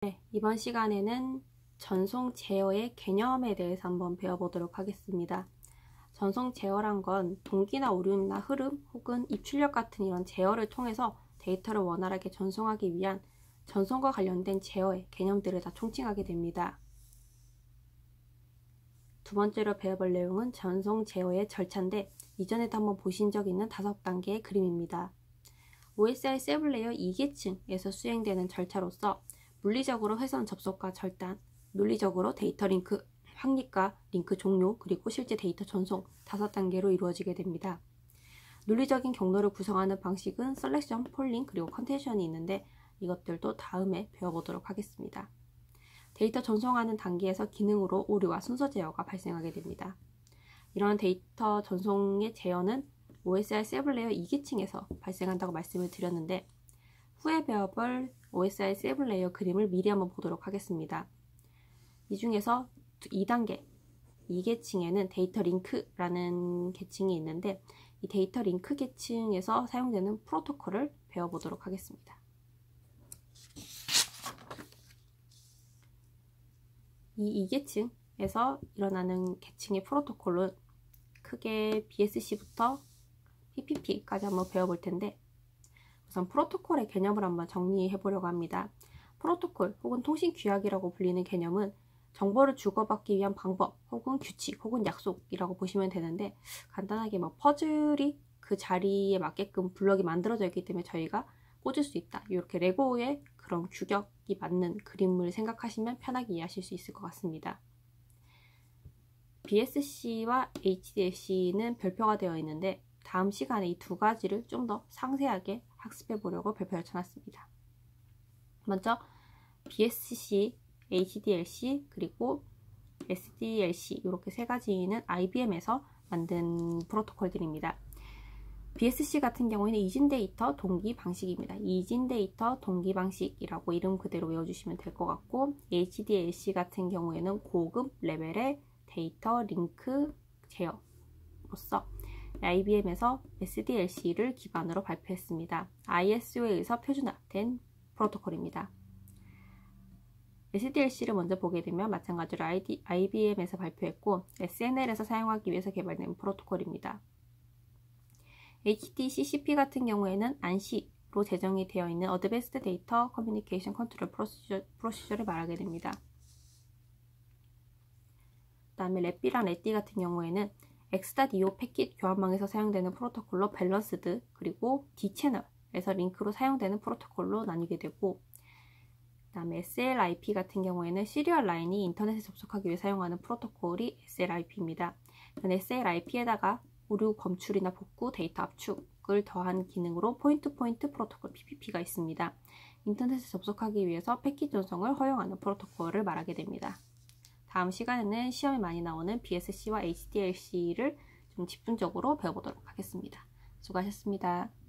네, 이번 시간에는 전송 제어의 개념에 대해서 한번 배워보도록 하겠습니다. 전송 제어란 건 동기나 오류나 흐름 혹은 입출력 같은 이런 제어를 통해서 데이터를 원활하게 전송하기 위한 전송과 관련된 제어의 개념들을 다 총칭하게 됩니다. 두 번째로 배워볼 내용은 전송 제어의 절차인데 이전에도 한번 보신 적 있는 5단계의 그림입니다. OSI 7레이어 2계층에서 수행되는 절차로서 물리적으로 회선 접속과 절단, 논리적으로 데이터 링크, 확립과 링크 종료, 그리고 실제 데이터 전송 5단계로 이루어지게 됩니다. 논리적인 경로를 구성하는 방식은 셀렉션, 폴링, 그리고 컨텐션이 있는데 이것들도 다음에 배워보도록 하겠습니다. 데이터 전송하는 단계에서 기능으로 오류와 순서 제어가 발생하게 됩니다. 이런 데이터 전송의 제어는 OSI 7레이어 2계층에서 발생한다고 말씀을 드렸는데 후에 배워볼 OSI 7레이어 그림을 미리 한번 보도록 하겠습니다. 이 중에서 2단계, 2계층에는 데이터 링크라는 계층이 있는데 이 데이터 링크 계층에서 사용되는 프로토콜을 배워보도록 하겠습니다. 이 2계층에서 일어나는 계층의 프로토콜은 크게 BSC부터 PPP까지 한번 배워볼 텐데 우선 프로토콜의 개념을 한번 정리해 보려고 합니다. 프로토콜 혹은 통신 규약이라고 불리는 개념은 정보를 주고받기 위한 방법 혹은 규칙 혹은 약속이라고 보시면 되는데 간단하게 퍼즐이 그 자리에 맞게끔 블럭이 만들어져 있기 때문에 저희가 꽂을 수 있다. 이렇게 레고의 그런 규격이 맞는 그림을 생각하시면 편하게 이해하실 수 있을 것 같습니다. BSC와 HDLC는 별표가 되어 있는데 다음 시간에 이 두 가지를 좀 더 상세하게 학습해 보려고 별표를 쳐놨습니다. 먼저 BSC, HDLC, 그리고 SDLC 이렇게 세 가지는 IBM에서 만든 프로토콜들입니다. BSC 같은 경우에는 이진 데이터 동기 방식입니다. 이진 데이터 동기 방식이라고 이름 그대로 외워주시면 될 것 같고 HDLC 같은 경우에는 고급 레벨의 데이터 링크 제어로서 IBM에서 SDLC를 기반으로 발표했습니다. ISO에 의해서 표준화된 프로토콜입니다. SDLC를 먼저 보게 되면 마찬가지로 IBM에서 발표했고 SNL에서 사용하기 위해서 개발된 프로토콜입니다. HDCCP 같은 경우에는 ANSI로 제정이 되어 있는 Advanced Data Communication Control Procedure를 말하게 됩니다. 그 다음에 렛비랑 렛디 같은 경우에는 X.EO 패킷 교환망에서 사용되는 프로토콜로 밸런스드 그리고 D채널에서 링크로 사용되는 프로토콜로 나뉘게 되고 그 다음에 SLIP 같은 경우에는 시리얼 라인이 인터넷에 접속하기 위해 사용하는 프로토콜이 SLIP입니다. SLIP에다가 오류 검출이나 복구, 데이터 압축을 더한 기능으로 포인트-포인트 프로토콜 PPP가 있습니다. 인터넷에 접속하기 위해서 패킷 전송을 허용하는 프로토콜을 말하게 됩니다. 다음 시간에는 시험에 많이 나오는 BSC와 HDLC를 좀 집중적으로 배워보도록 하겠습니다. 수고하셨습니다.